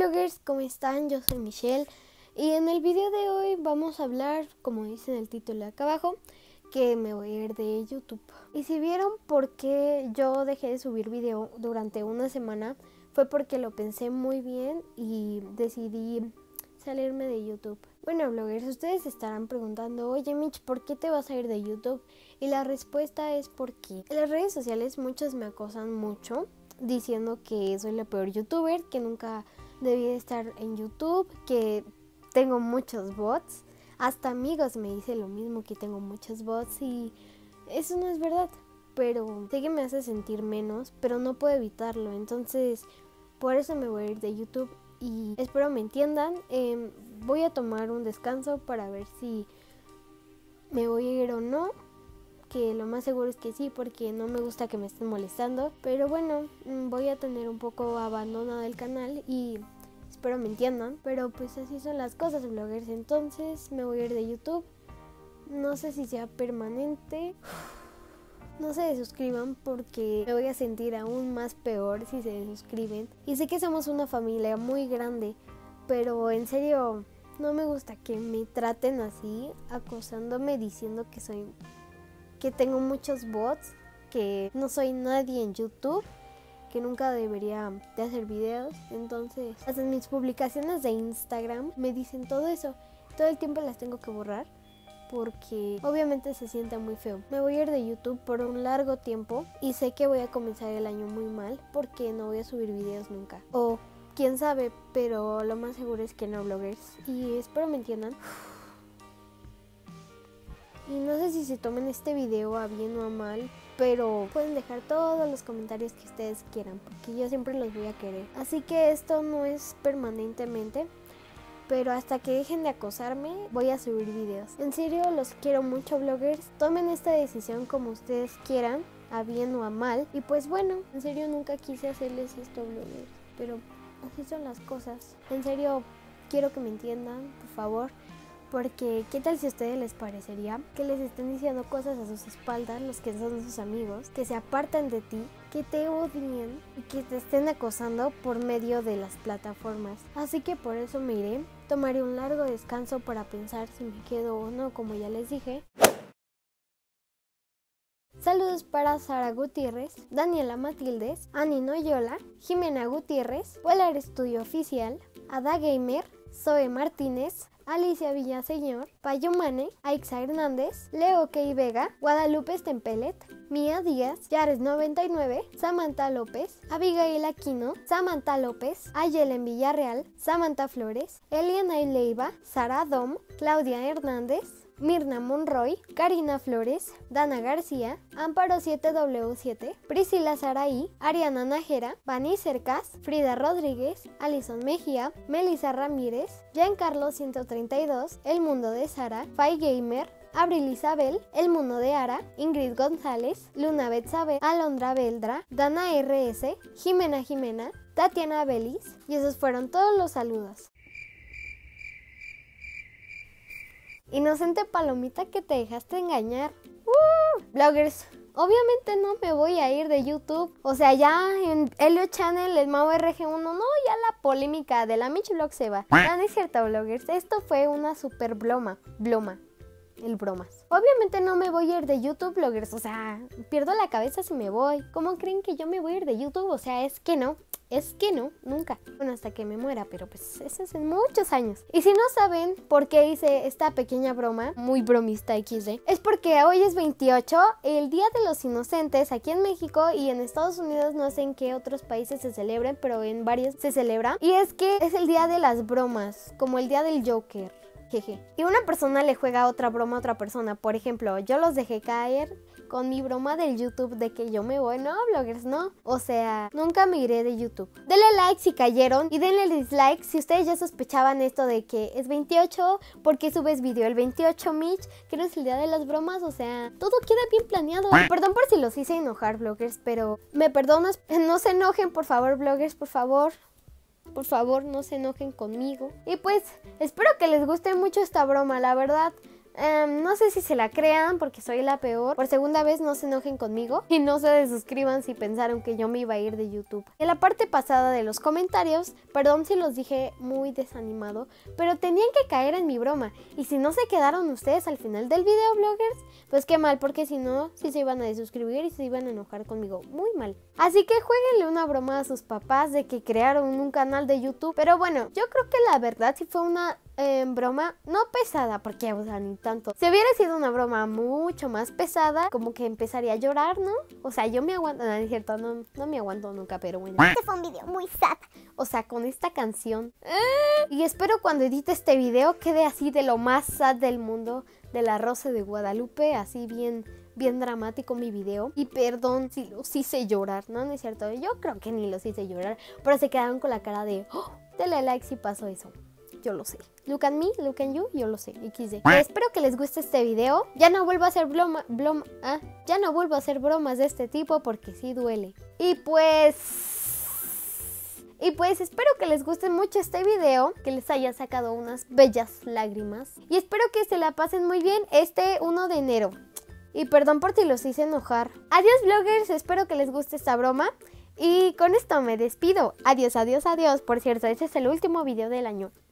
bloggers, ¿cómo están? Yo soy Michelle y en el video de hoy vamos a hablar, como dice en el título de acá abajo, que me voy a ir de YouTube. Y si vieron por qué yo dejé de subir video durante una semana, fue porque lo pensé muy bien y decidí salirme de YouTube. Bueno, bloggers, ustedes se estarán preguntando, oye Mitch, ¿por qué te vas a ir de YouTube? Y la respuesta es porque en las redes sociales muchos me acosan mucho, diciendo que soy la peor youtuber, que nunca debí de estar en YouTube, que tengo muchos bots. Hasta amigos me dicen lo mismo, que tengo muchos bots, y eso no es verdad. Pero sé que me hace sentir menos, pero no puedo evitarlo. Entonces, por eso me voy a ir de YouTube y espero me entiendan. Voy a tomar un descanso para ver si me voy a ir o no. Que lo más seguro es que sí, porque no me gusta que me estén molestando. Pero bueno, voy a tener un poco abandonado el canal y espero me entiendan. Pero pues así son las cosas, bloggers. Entonces me voy a ir de YouTube. No sé si sea permanente. No se desuscriban porque me voy a sentir aún más peor si se desuscriben. Y sé que somos una familia muy grande, pero en serio no me gusta que me traten así, acosándome, diciendo que tengo muchos bots, que no soy nadie en YouTube, que nunca debería de hacer videos. Entonces, hasta en mis publicaciones de Instagram me dicen todo eso. Todo el tiempo las tengo que borrar porque obviamente se siente muy feo. Me voy a ir de YouTube por un largo tiempo y sé que voy a comenzar el año muy mal porque no voy a subir videos nunca. O quién sabe, pero lo más seguro es que no, bloggers. Y espero me entiendan. Y no sé si se tomen este video a bien o a mal, pero pueden dejar todos los comentarios que ustedes quieran, porque yo siempre los voy a querer. Así que esto no es permanentemente, pero hasta que dejen de acosarme voy a subir videos. En serio, los quiero mucho, bloggers. Tomen esta decisión como ustedes quieran, a bien o a mal. Y pues bueno, en serio nunca quise hacerles esto, bloggers, pero así son las cosas. En serio, quiero que me entiendan, por favor. Porque ¿qué tal si a ustedes les parecería que les estén diciendo cosas a sus espaldas, los que son sus amigos, que se apartan de ti, que te odien y que te estén acosando por medio de las plataformas? Así que por eso me iré, tomaré un largo descanso para pensar si me quedo o no, como ya les dije. Saludos para Sara Gutiérrez, Daniela Matildes, Ani Noyola, Jimena Gutiérrez, Polar Estudio Oficial, Ada Gamer, Zoe Martínez, Alicia Villaseñor, Payumane, Aixa Hernández, Leo Key Vega, Guadalupe Stempelet, Mía Díaz, Yares99, Samantha López, Abigail Aquino, Samantha López, Ayelen Villarreal, Samantha Flores, Eliana Leiva, Sara Dom, Claudia Hernández, Mirna Monroy, Karina Flores, Dana García, Amparo 7W7, Priscila Saraí, Ariana Nájera, Vani Cercas, Frida Rodríguez, Alison Mejía, Melissa Ramírez, Giancarlo 132, El Mundo de Sara, Fai Gamer, Abril Isabel, El Mundo de Ara, Ingrid González, Luna Betsabe, Alondra Beldra, Dana RS, Jimena, Tatiana Belis, y esos fueron todos los saludos. Inocente palomita que te dejaste engañar. Bloggers, obviamente no me voy a ir de YouTube. O sea, ya en Helio Channel, el Mau RG1, no, ya la polémica de la Mitch Vlog se va. No, no es cierto, bloggers, esto fue una super broma. El bromas. Obviamente no me voy a ir de YouTube, bloggers, o sea, pierdo la cabeza si me voy. ¿Cómo creen que yo me voy a ir de YouTube? O sea, es que no, nunca. Bueno, hasta que me muera, pero pues eso es en muchos años. Y si no saben por qué hice esta pequeña broma, muy bromista XD, es porque hoy es 28, el Día de los Inocentes aquí en México, y en Estados Unidos no sé en qué otros países se celebren, pero en varios se celebra. Y es que es el día de las bromas, como el día del Joker. Jeje. Y una persona le juega otra broma a otra persona. Por ejemplo, yo los dejé caer con mi broma del YouTube de que yo me voy. No, bloggers, no. O sea, nunca me iré de YouTube. Denle like si cayeron y denle dislike si ustedes ya sospechaban esto de que es 28. ¿Por qué subes video el 28, Mitch? Que no es el día de las bromas. O sea, todo queda bien planeado. Perdón por si los hice enojar, bloggers, pero ¿me perdonas? No se enojen, por favor, bloggers, por favor. Por favor, no se enojen conmigo. Y pues, espero que les guste mucho esta broma, la verdad. No sé si se la crean porque soy la peor. Por segunda vez no se enojen conmigo y no se desuscriban si pensaron que yo me iba a ir de YouTube. En la parte pasada de los comentarios, perdón si los dije muy desanimado, pero tenían que caer en mi broma. Y si no se quedaron ustedes al final del video, bloggers, pues qué mal, porque si no, sí se iban a desuscribir y se iban a enojar conmigo. Muy mal. Así que jueguenle una broma a sus papás de que crearon un canal de YouTube. Pero bueno, yo creo que la verdad sí fue una broma no pesada, porque o sea, ni tanto. Si hubiera sido una broma mucho más pesada, como que empezaría a llorar, ¿no? O sea, yo me aguanto, no es cierto, no me aguanto nunca, pero bueno. Este fue un video muy sad. O sea, con esta canción. Y espero cuando edite este video quede así de lo más sad del mundo, de La Rosa de Guadalupe, así bien dramático mi video. Y perdón si los hice llorar, ¿no? No es cierto, yo creo que ni los hice llorar, pero se quedaron con la cara de, oh, dale like si pasó eso. Yo lo sé. Look at me, look at you, yo lo sé. XD. Espero que les guste este video. Ya no vuelvo a hacer ya no vuelvo a hacer bromas de este tipo porque sí duele. Y pues espero que les guste mucho este video, que les haya sacado unas bellas lágrimas. Y espero que se la pasen muy bien este 1 de enero. Y perdón por si los hice enojar. Adiós, bloggers, espero que les guste esta broma. Y con esto me despido. Adiós, adiós, adiós. Por cierto, este es el último video del año.